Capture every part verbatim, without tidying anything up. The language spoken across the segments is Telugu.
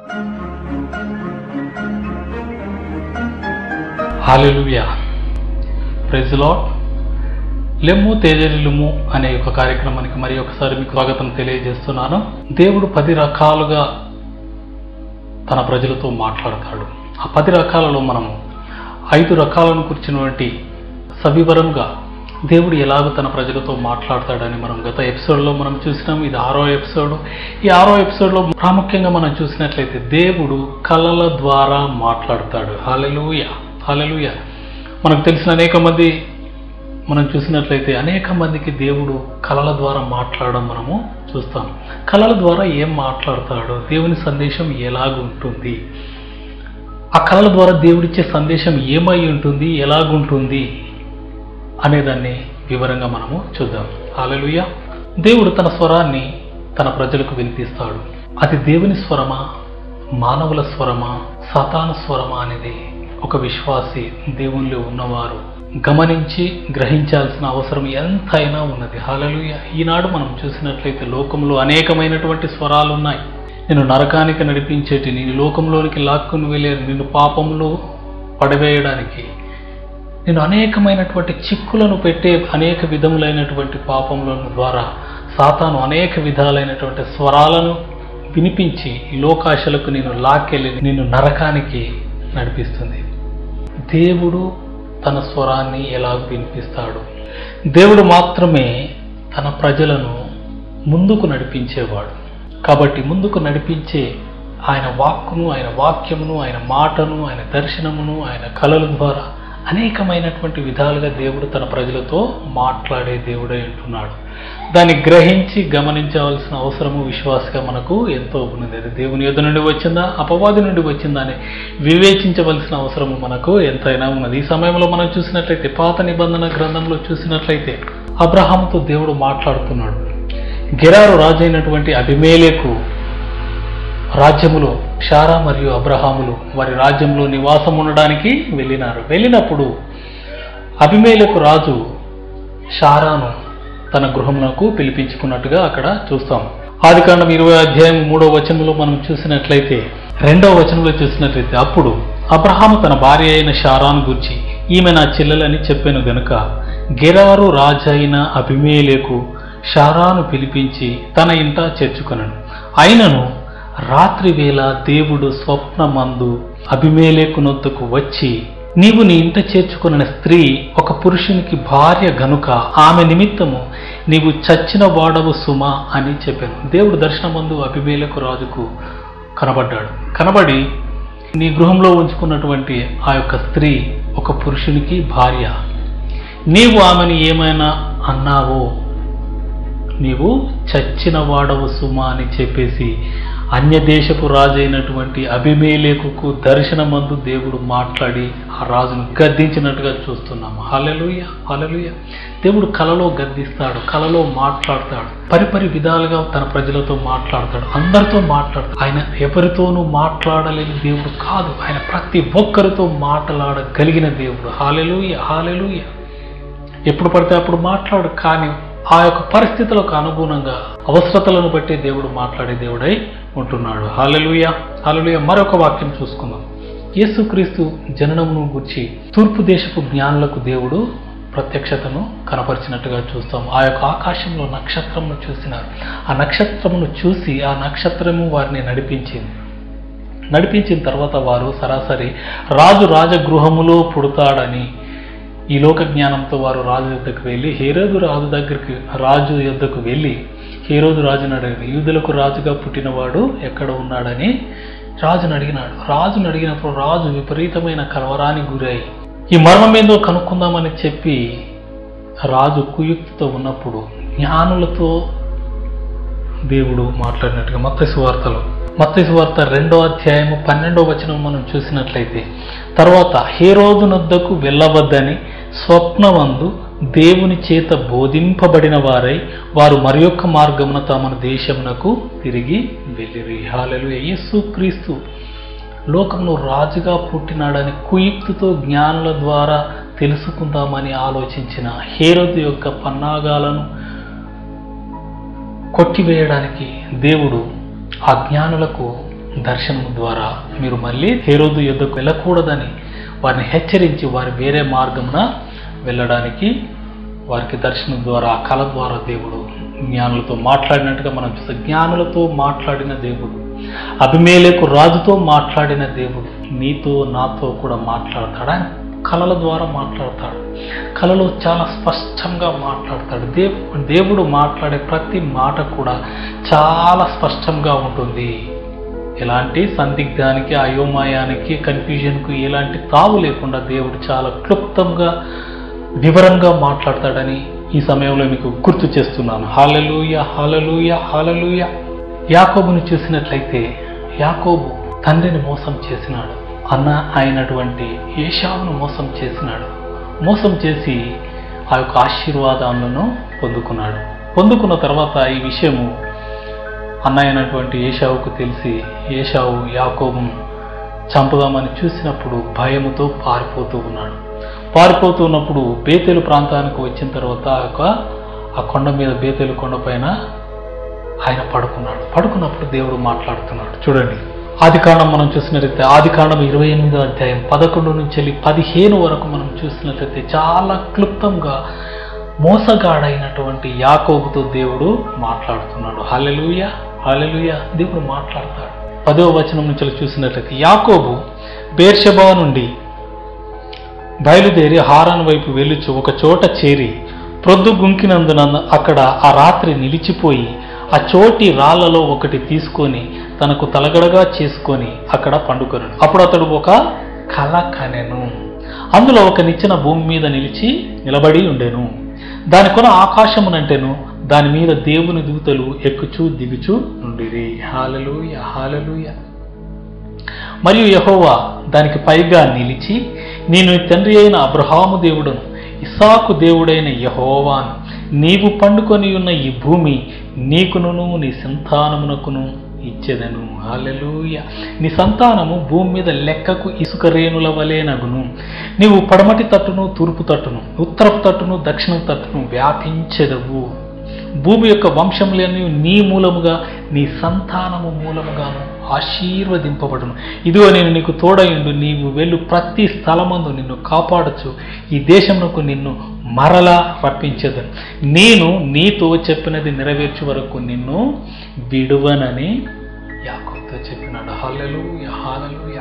Hallelujah, praise the lord. లెమ్ము తేజరిల్లుము అనే ఒక కార్యక్రమానికి మరి ఒకసారి మీకు స్వాగతం తెలియజేస్తున్నాను. దేవుడు పది రకాలుగా తన ప్రజలతో మాట్లాడతాడు. ఆ పది రకాలలో మనము ఐదు రకాలను కూర్చున్నటువంటి సవివరంగా దేవుడు ఎలాగో తన ప్రజలతో మాట్లాడతాడని మనం గత ఎపిసోడ్లో మనం చూసినాం. ఇది ఆరో ఎపిసోడ్. ఈ ఆరో ఎపిసోడ్లో ప్రాముఖ్యంగా మనం చూసినట్లయితే దేవుడు కళల ద్వారా మాట్లాడతాడు. హల్లెలూయా, హల్లెలూయా. మనకు తెలిసిన అనేక మంది మనం చూసినట్లయితే అనేక మందికి దేవుడు కళల ద్వారా మాట్లాడడం మనము చూస్తాం. కళల ద్వారా ఏం మాట్లాడతాడు, దేవుని సందేశం ఎలాగుంటుంది, ఆ కళల ద్వారా దేవుడిచ్చే సందేశం ఏమై ఉంటుంది, ఎలాగుంటుంది అనేదాన్ని వివరంగా మనము చూద్దాం. హల్లెలూయా. దేవుడు తన స్వరాన్ని తన ప్రజలకు వినిపిస్తాడు. అది దేవుని స్వరమా, మానవుల స్వరమా, సాతాను స్వరమా అనేది ఒక విశ్వాసి, దేవునిలో ఉన్నవారు గమనించి గ్రహించాల్సిన అవసరం ఎంతైనా ఉన్నది. హల్లెలూయా. ఈనాడు మనం చూసినట్లయితే లోకంలో అనేకమైనటువంటి స్వరాలు ఉన్నాయి. నిన్ను నరకానికి నడిపించేటి, నేను లోకంలోనికి లాక్కుని వెళ్ళే, నిన్ను పాపంలో పడవేయడానికి, నేను అనేకమైనటువంటి చిక్కులను పెట్టే అనేక విధములైనటువంటి పాపముల ద్వారా సాతాను అనేక విధాలైనటువంటి స్వరాలను వినిపించి ఈ లోకాశలకు నేను లాక్కెళ్ళి నిన్ను నరకానికి నడిపిస్తుంది. దేవుడు తన స్వరాన్ని ఎలా వినిపిస్తాడు? దేవుడు మాత్రమే తన ప్రజలను ముందుకు నడిపించేవాడు. కాబట్టి ముందుకు నడిపించే ఆయన వాక్కును, ఆయన వాక్యమును, ఆయన మాటను, ఆయన దర్శనమును, ఆయన కళల ద్వారా అనేకమైనటువంటి విధాలుగా దేవుడు తన ప్రజలతో మాట్లాడే దేవుడే అంటున్నాడు. దాన్ని గ్రహించి గమనించవలసిన అవసరము విశ్వాసగా మనకు ఎంతో ఉన్నది. అది దేవుని యొద్ద నుండి వచ్చిందా, అపవాది నుండి వచ్చిందా అని వివేచించవలసిన అవసరము మనకు ఎంతైనా ఉన్నది. ఈ సమయంలో మనం చూసినట్లయితే పాత నిబంధన గ్రంథంలో చూసినట్లయితే అబ్రహాముతో దేవుడు మాట్లాడుతున్నాడు. గెరారు రాజు అయినటువంటి అబీమెలెకు రాజ్యములో శారా మరియు అబ్రహాములు వారి రాజ్యంలో నివాసం ఉండడానికి వెళ్ళినారు. వెళ్ళినప్పుడు అబీమెలెకు రాజు శారాను తన గృహమునకు పిలిపించుకున్నట్టుగా అక్కడ చూస్తాం. ఆదికాండం ఇరవై అధ్యాయం మూడో వచనంలో మనం చూసినట్లయితే, రెండవ వచనంలో చూసినట్లయితే, అప్పుడు అబ్రహాము తన భార్య అయిన శారాను గూర్చి ఈమె నా చెల్లెలని చెప్పాను గనుక గెరారు రాజు అయిన అబీమెలెకు శారాను పిలిపించి తన ఇంట చేర్చుకొనెను. అయినను రాత్రి వేళ దేవుడు స్వప్నమందు అబీమెలెకునొద్దకు వచ్చి, నీవు నీ ఇంట చేర్చుకున్న స్త్రీ ఒక పురుషునికి భార్య గనుక ఆమె నిమిత్తము నీవు చచ్చిన వాడవు సుమా అని చెప్పాను. దేవుడు దర్శనమందు అబీమెలెకు రాజుకు కనబడ్డాడు. కనబడి, నీ గృహంలో ఉంచుకున్నటువంటి ఆ యొక్క స్త్రీ ఒక పురుషునికి భార్య, నీవు ఆమెను ఏమైనా అన్నావో నీవు చచ్చిన వాడవు సుమా అని చెప్పేసి అన్యదేశపు రాజు అయినటువంటి అబీమెలెకుకు దర్శనమందు దేవుడు మాట్లాడి ఆ రాజును గద్దించినట్టుగా చూస్తున్నాము. హల్లెలూయా, హల్లెలూయా. దేవుడు కలలో గద్దిస్తాడు, కలలో మాట్లాడతాడు, పరిపరి విధాలుగా తన ప్రజలతో మాట్లాడతాడు, అందరితో మాట్లాడతాడు. ఆయన ఎవరితోనూ మాట్లాడలేని దేవుడు కాదు, ఆయన ప్రతి ఒక్కరితో మాట్లాడగలిగిన దేవుడు. హల్లెలూయా, హల్లెలూయా. ఎప్పుడు పడితే అప్పుడు మాట్లాడు, కానీ ఆ యొక్క పరిస్థితులకు అనుగుణంగా అవసరతలను బట్టి దేవుడు మాట్లాడే దేవుడై ఉంటున్నాడు. హల్లెలూయా, హల్లెలూయా. మరొక వాక్యం చూసుకుందాం. యేసుక్రీస్తు జననమును గురించి తూర్పు దేశపు జ్ఞానులకు దేవుడు ప్రత్యక్షతను కనపరిచినట్టుగా చూస్తాం. ఆ యొక్క ఆకాశంలో నక్షత్రమును చూసినారు. ఆ నక్షత్రమును చూసి ఆ నక్షత్రము వారిని నడిపించింది. నడిపించిన తర్వాత వారు సరాసరి రాజు రాజగృహములో పుడతాడని ఈ లోక జ్ఞానంతో వారు రాజు యొద్దకు వెళ్ళి, హేరోదు రాజు దగ్గరికి రాజు యొద్దకు వెళ్ళి హేరోదు రాజును అడిగాడు, యూదులకు రాజుగా పుట్టినవాడు ఎక్కడ ఉన్నాడని రాజును అడిగినాడు. రాజును అడిగినప్పుడు రాజు విపరీతమైన కలవరానికి గురై ఈ మర్మం ఏందో కనుక్కుందామని చెప్పి రాజు కుయుక్తితో ఉన్నప్పుడు జ్ఞానులతో దేవుడు మాట్లాడినట్టుగా మత్తయి సువార్తలో మత్తయి సువార్త రెండో అధ్యాయము పన్నెండో వచనం మనం చూసినట్లయితే, తర్వాత హేరోదునొద్దకు వెళ్ళవద్దని స్వప్నమందు దేవుని చేత బోధింపబడిన వారై వారు మరి యొక్క మార్గమున తమ దేశమునకు తిరిగి వెళ్ళిరి. హల్లెలూయా. యేసుక్రీస్తు లోకంలో రాజుగా పుట్టినాడని కుయుక్తితో జ్ఞానుల ద్వారా తెలుసుకుందామని ఆలోచించిన హేరోదు యొక్క పన్నాగాలను కొట్టివేయడానికి దేవుడు ఆ జ్ఞానులకు దర్శనం ద్వారా మీరు మళ్ళీ హేరోదు యుద్ధకు వెళ్ళకూడదని వారిని హెచ్చరించి వారి వేరే మార్గమున వెళ్ళడానికి వారికి దర్శనం ద్వారా ఆ కళ ద్వారా దేవుడు జ్ఞానులతో మాట్లాడినట్టుగా మనం చూస్తాం. జ్ఞానులతో మాట్లాడిన దేవుడు, అబీమెలెకు రాజుతో మాట్లాడిన దేవుడు నీతో నాతో కూడా మాట్లాడతాడు. ఆయన కళల ద్వారా మాట్లాడతాడు. కళలో చాలా స్పష్టంగా మాట్లాడతాడు. దేవు దేవుడు మాట్లాడే ప్రతి మాట కూడా చాలా స్పష్టంగా ఉంటుంది. ఎలాంటి సందిగ్ధానికి, అయోమయానికి, కన్ఫ్యూజన్కు ఎలాంటి తావు లేకుండా దేవుడు చాలా క్లుప్తంగా వివరంగా మాట్లాడతాడని ఈ సమయంలో మీకు గుర్తు చేస్తున్నాను. హల్లెలూయా, హల్లెలూయా, హల్లెలూయా. యాకోబుని చూసినట్లయితే యాకోబు తండ్రిని మోసం చేసినాడు. అన్న అయినటువంటి ఏశావును మోసం చేసినాడు. మోసం చేసి ఆ యొక్క ఆశీర్వాదాలను పొందుకున్నాడు. పొందుకున్న తర్వాత ఈ విషయము అన్న అయినటువంటి ఏశావుకు తెలిసి ఏశావు యాకోబును చంపుదామని చూసినప్పుడు భయముతో పారిపోతూ ఉన్నాడు. పారిపోతూ ఉన్నప్పుడు బేతేలు ప్రాంతానికి వచ్చిన తర్వాత ఆ యొక్క ఆ కొండ మీద, బేతేలు కొండ పైన ఆయన పడుకున్నాడు. పడుకున్నప్పుడు దేవుడు మాట్లాడుతున్నాడు. చూడండి, ఆది కాండం మనం చూసినట్లయితే ఆది కాండం ఇరవై ఎనిమిదో అధ్యాయం పదకొండు నుంచి వెళ్ళి పదిహేను వరకు మనం చూసినట్లయితే చాలా క్లుప్తంగా మోసగాడైనటువంటి యాకోబుతో దేవుడు మాట్లాడుతున్నాడు. హల్లెలూయా, హల్లెలూయా. దేవుడు మాట్లాడతాడు. పదవ వచనం నుంచి చూసినట్లయితే యాకోబు బేర్షెబా నుండి బయలుదేరి హారాను వైపు వెళ్ళుచు ఒక చోట చేరి ప్రొద్దు గుంకినందున అక్కడ ఆ రాత్రి నిలిచిపోయి ఆ చోటి రాళ్లలో ఒకటి తీసుకొని తనకు తలగడగా చేసుకొని అక్కడ పండుకొనెను. అప్పుడు అతడు ఒక కల కనెను. అందులో ఒక నిచ్చెన భూమి మీద నిలిచి నిలబడి ఉండెను. దాని కొన ఆకాశమునంటెను, దాని మీద దేవుని దూతలు ఎక్కుచూ దిగుచూ నుండిరి. హల్లెలూయా, హల్లెలూయా. మరియు యెహోవా దానికి పైగా నిలిచి, నేను తండ్రి అయిన అబ్రహాము దేవుడును, ఇస్సాకు దేవుడైన యెహోవాను, నీవు పండుకొని ఉన్న ఈ భూమి నీకును నీ సంతానమునకును ఇచ్చెదను. హల్లెలూయా. నీ సంతానము భూమి మీద లెక్కకు ఇసుక రేణుల వలెనగును. నీవు పడమటి తట్టును, తూర్పు తట్టును, ఉత్తరపు తట్టును, దక్షిణ తట్టును వ్యాపించెదవు. భూమి యొక్క వంశములన్నీ నీ మూలముగా, నీ సంతానము మూలముగాను ఆశీర్వదింపబడును. ఇదిగో నేను నీకు తోడయుండు, నీవు వెళ్ళు ప్రతి స్థలమందు నిన్ను కాపాడచ్చు, ఈ దేశమునకు నిన్ను మరలా రప్పించదను. నేను నీతో చెప్పినది నెరవేర్చు వరకు నిన్ను విడువనని యాకోబుతో చెప్పినాడు. హల్లెలూయా, హల్లెలూయా.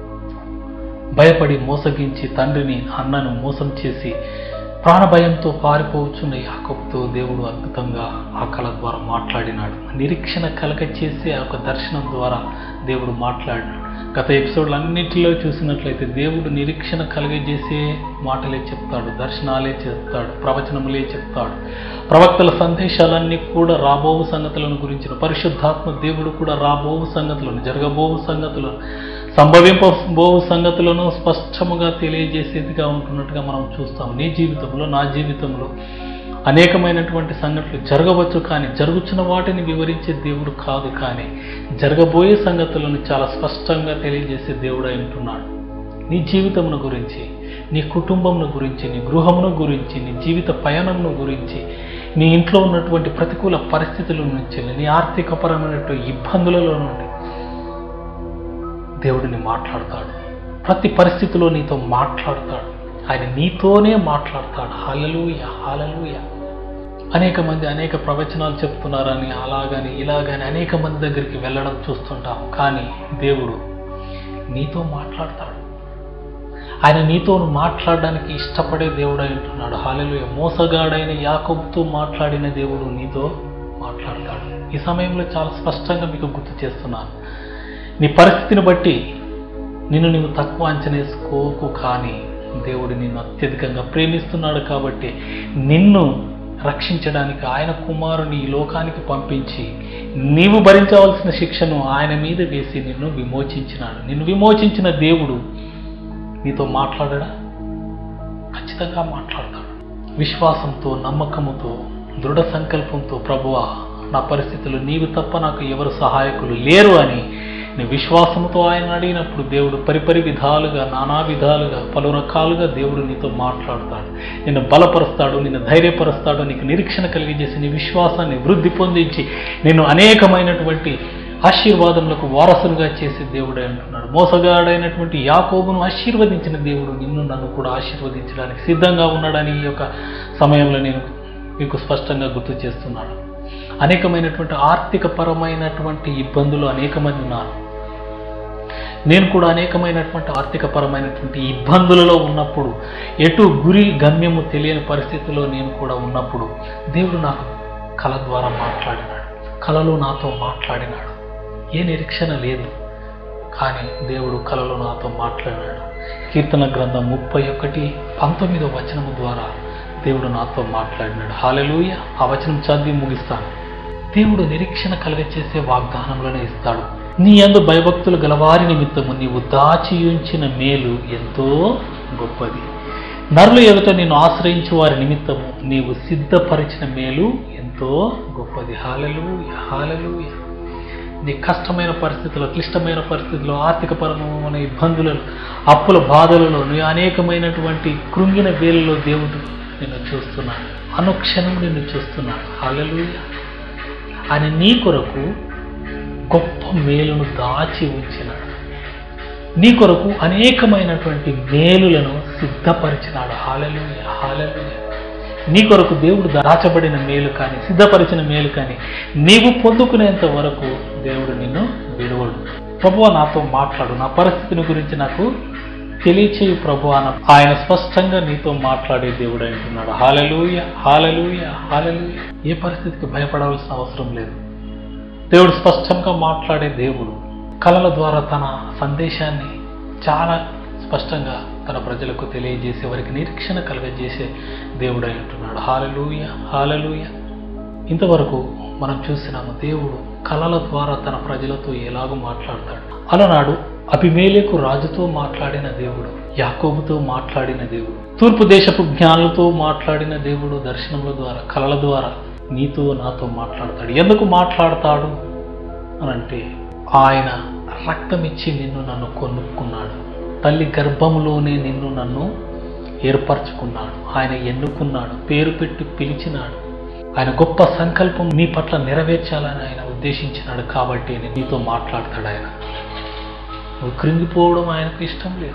భయపడి మోసగించి తండ్రిని అన్నను మోసం చేసి ప్రాణభయంతో పారిపోవచ్చున్న యాకోబుతో దేవుడు అద్భుతంగా ఆ కళ ద్వారా మాట్లాడినాడు. నిరీక్షణ కలగ చేసి ఆ యొక్క దర్శనం ద్వారా దేవుడు మాట్లాడినాడు. గత ఎపిసోడ్లు అన్నింటిలో చూసినట్లయితే దేవుడు నిరీక్షణ కలగజేసే మాటలే చెప్తాడు, దర్శనాలే చెప్తాడు, ప్రవచనములే చెప్తాడు. ప్రవక్తల సందేశాలన్నీ కూడా రాబోవు సంగతులను గురించిన, పరిశుద్ధాత్మ దేవుడు కూడా రాబోవు సంగతులను, జరగబోవు సంగతులను, సంభవింపబోవు సంగతులను స్పష్టముగా తెలియజేసేదిగా ఉంటున్నట్టుగా మనం చూస్తాం. నీ జీవితంలో, నా జీవితంలో అనేకమైనటువంటి సంఘటనలు జరగవచ్చు, కానీ జరుగుతున్న వాటిని వివరించే దేవుడు కాదు, కానీ జరగబోయే సంగతులను చాలా స్పష్టంగా తెలియజేసే దేవుడు అయి ఉంటున్నాడు. నీ జీవితమును గురించి, నీ కుటుంబమును గురించి, నీ గృహమును గురించి, నీ జీవిత పయనమును గురించి, నీ ఇంట్లో ఉన్నటువంటి ప్రతికూల పరిస్థితుల నుంచి, నీ ఆర్థికపరమైనటువంటి ఇబ్బందులలో నుండి దేవుడిని మాట్లాడతాడు. ప్రతి పరిస్థితిలో నీతో మాట్లాడతాడు. ఆయన నీతోనే మాట్లాడతాడు. హల్లెలూయా, హల్లెలూయా. అనేక మంది అనేక ప్రవచనాలు చెప్తున్నారని, అలాగని ఇలాగని అనేక మంది దగ్గరికి వెళ్ళడం చూస్తుంటాం, కానీ దేవుడు నీతో మాట్లాడతాడు. ఆయన నీతో మాట్లాడడానికి ఇష్టపడే దేవుడు అంటున్నాడు. హల్లెలూయా. మోసగాడైన యాకోబుతో మాట్లాడిన దేవుడు నీతో మాట్లాడతాడు. ఈ సమయంలో చాలా స్పష్టంగా మీకు గుర్తు చేస్తున్నాను. నీ పరిస్థితిని బట్టి నిన్ను నీవు తక్కువ అంచనేసుకోకు, కానీ దేవుడు నిన్ను అత్యధికంగా ప్రేమిస్తున్నాడు కాబట్టి నిన్ను రక్షించడానికి ఆయన కుమారుని ఈ లోకానికి పంపించి నీవు భరించవలసిన శిక్షను ఆయన మీద వేసి నిన్ను విమోచించినాడు. నిన్ను విమోచించిన దేవుడు నీతో మాట్లాడడా? ఖచ్చితంగా మాట్లాడతాడు. విశ్వాసంతో, నమ్మకముతో, దృఢ సంకల్పంతో, ప్రభువా నా పరిస్థితులు నీవు తప్ప నాకు ఎవరు సహాయకులు లేరు అని నీ విశ్వాసంతో ఆయన అడిగినప్పుడు దేవుడు పరిపరి విధాలుగా, నానా విధాలుగా, పలు రకాలుగా దేవుడు నీతో మాట్లాడతాడు. నిన్ను బలపరుస్తాడు, నిన్ను ధైర్యపరుస్తాడు, నీకు నిరీక్షణ కలిగజేసి నీ విశ్వాసాన్ని వృద్ధి పొందించి నిన్ను అనేకమైనటువంటి ఆశీర్వాదములకు వారసులుగా చేసే దేవుడే అంటున్నాడు. మోసగాడైనటువంటి యాకోబును ఆశీర్వదించిన దేవుడు నిన్ను నన్ను కూడా ఆశీర్వదించడానికి సిద్ధంగా ఉన్నాడని ఈ యొక్క సమయంలో నేను మీకు స్పష్టంగా గుర్తు చేస్తున్నాను. అనేకమైనటువంటి ఆర్థిక పరమైనటువంటి ఇబ్బందులు అనేక మంది ఉన్నారు. నేను కూడా అనేకమైనటువంటి ఆర్థిక పరమైనటువంటి ఇబ్బందులలో ఉన్నప్పుడు, ఎటు గురి గమ్యము తెలియని పరిస్థితిలో నేను కూడా ఉన్నప్పుడు దేవుడు నాకు కళ ద్వారా మాట్లాడినాడు. కళలో నాతో మాట్లాడినాడు. ఏ నిరీక్షణ లేదు, కానీ దేవుడు కళలో నాతో మాట్లాడినాడు. కీర్తన గ్రంథం ముప్పై ఒకటి పంతొమ్మిదో వచనము ద్వారా దేవుడు నాతో మాట్లాడినాడు. హల్లెలూయా. ఆ వచనం చదివి ముగిస్తాను. దేవుడు నిరీక్షణ కలుగచేసే వాగ్దానంలోనే ఇస్తాడు. నీ యందు భయభక్తులు గలవారి నిమిత్తము నీవు దాచి ఉంచిన మేలు ఎంతో గొప్పది. నరుల ఎదుట నిన్ను ఆశ్రయించు వారి నిమిత్తము నీవు సిద్ధపరిచిన మేలు ఎంతో గొప్పది. హల్లెలూయా, హల్లెలూయా. నీ కష్టమైన పరిస్థితుల్లో, క్లిష్టమైన పరిస్థితుల్లో, ఆర్థిక పరమైన ఇబ్బందులలో, అప్పుల బాధలలో, నీ అనేకమైనటువంటి కృంగిన వేలలో దేవుడు నిన్ను చూస్తున్నాడు. అనుక్షణం నిన్ను చూస్తున్నాడు. హల్లెలూయా. ఆయన నీ కొరకు గొప్ప మేలును దాచి ఉంచినాడు. నీ కొరకు అనేకమైనటువంటి మేలులను సిద్ధపరిచినాడు. హల్లెలూయా, హల్లెలూయా. నీ కొరకు దేవుడు దాచబడిన మేలు కానీ, సిద్ధపరిచిన మేలు కానీ నీవు పొందుకునేంత వరకు దేవుడు నిన్ను విడువడు. ప్రభువా నాతో మాట్లాడు, నా పరిస్థితిని గురించి నాకు తెలియచేయు ప్రభువా అని ఆయన స్పష్టంగా నీతో మాట్లాడే దేవుడు అంటున్నాడు. హల్లెలూయా, హల్లెలూయా, హల్లెలూయా. ఏ పరిస్థితికి భయపడాల్సిన అవసరం లేదు. దేవుడు స్పష్టంగా మాట్లాడే దేవుడు. కళల ద్వారా తన సందేశాన్ని చాలా స్పష్టంగా తన ప్రజలకు తెలియజేసే, వారికి నిరీక్షణ కలుగజేసే దేవుడు అంటున్నాడు. హల్లెలూయా, హల్లెలూయా. ఇంతవరకు మనం చూసినాము దేవుడు కళల ద్వారా తన ప్రజలతో ఎలాగో మాట్లాడతాడు. అలనాడు అబీమెలెకు రాజుతో మాట్లాడిన దేవుడు, యాకోబుతో మాట్లాడిన దేవుడు, తూర్పు దేశపు జ్ఞానులతో మాట్లాడిన దేవుడు దర్శనముల ద్వారా, కళల ద్వారా నీతో నాతో మాట్లాడతాడు. ఎందుకు మాట్లాడతాడు అనంటే ఆయన రక్తం ఇచ్చి నిన్ను నన్ను కొనుక్కున్నాడు. తల్లి గర్భంలోనే నిన్ను నన్ను ఏర్పరచుకున్నాడు. ఆయన ఎన్నుకున్నాడు, పేరు పెట్టి పిలిచినాడు. ఆయన గొప్ప సంకల్పం నీ పట్ల నెరవేర్చాలని ఆయన ఉద్దేశించినాడు. కాబట్టి నీతో మాట్లాడతాడు. ఆయన నువ్వు కృంగిపోవడం ఆయనకు ఇష్టం లేదు,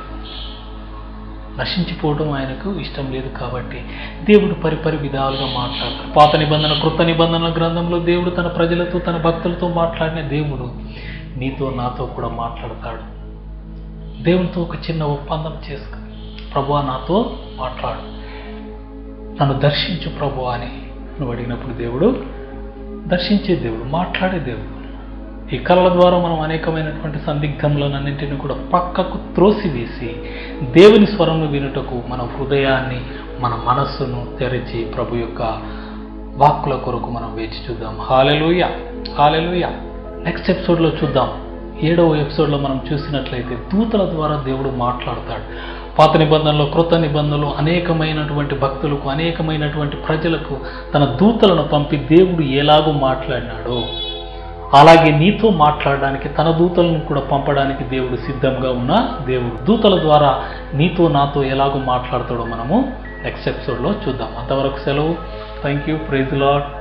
నశించిపోవడం ఆయనకు ఇష్టం లేదు. కాబట్టి దేవుడు పరిపరి విధాలుగా మాట్లాడతాడు. పాత నిబంధన, కృత నిబంధనల గ్రంథంలో దేవుడు తన ప్రజలతో, తన భక్తులతో మాట్లాడిన దేవుడు నీతో నాతో కూడా మాట్లాడతాడు. దేవునితో ఒక చిన్న ఒప్పందం చేసుకో. ప్రభువా నాతో మాట్లాడు, నన్ను దర్శించు ప్రభువా అని నువ్వు అడిగినప్పుడు దేవుడు దర్శించే దేవుడు, మాట్లాడే దేవుడు. ఈ కళల ద్వారా మనం అనేకమైనటువంటి సందిగ్ధములన్నింటినీ కూడా పక్కకు త్రోసివేసి దేవుని స్వరంను వినుటకు మన హృదయాన్ని, మన మనస్సును తెరిచి ప్రభు యొక్క వాక్కుల కొరకు మనం వేచి చూద్దాం. హల్లెలూయా, హల్లెలూయా. నెక్స్ట్ ఎపిసోడ్లో చూద్దాం. ఏడవ ఎపిసోడ్లో మనం చూసినట్లయితే దూతల ద్వారా దేవుడు మాట్లాడతాడు. పాత నిబంధనలో, కృత నిబంధనలో అనేకమైనటువంటి భక్తులకు, అనేకమైనటువంటి ప్రజలకు తన దూతలను పంపి దేవుడు ఎలాగో మాట్లాడినాడో అలాగే నీతో మాట్లాడడానికి తన దూతలను కూడా పంపడానికి దేవుడు సిద్ధంగా ఉన్న దేవుడు. దూతల ద్వారా నీతో నాతో ఎలాగో మాట్లాడతాడో మనము నెక్స్ట్ ఎపిసోడ్లో చూద్దాం. అంతవరకు సెలవు. Thank you. Praise the lord.